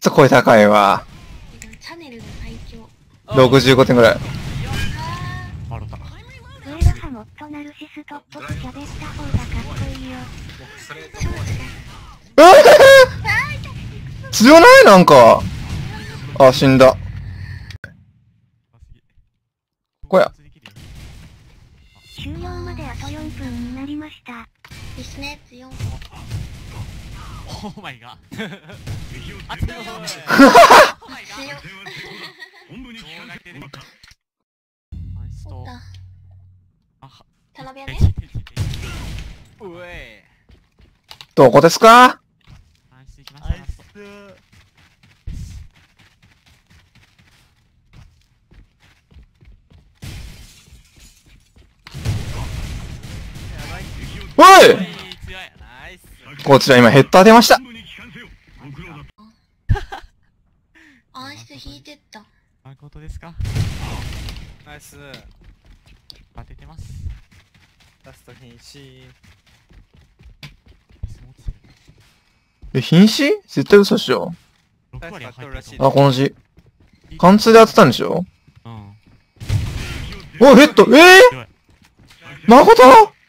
ちょ声高いわ。 チャネルの最強。 65点ぐらい。 あらた。 上はハモットナルシストっぽく喋った方がかっこいいよ。 強ないなんか。あ、死んだ。こや。 終了まであと4分になりました。 ですね、強い。 オーマイガー。あ、強い。 強い。おった。タナベアね。 うえどこですか？ ナイスいきました。ラスト。 おい！ 強い。ナイス。 こちら今ヘッダー出ました。 アイス引いてった。 誠ですか？ナイス。当ててます。ラスト瀕死。 え、瀕死？絶対嘘っしょ。 6割は入ってるらしい。 あ、この字。貫通で当てたんでしょ？ うん。 おい、ヘッド、誠？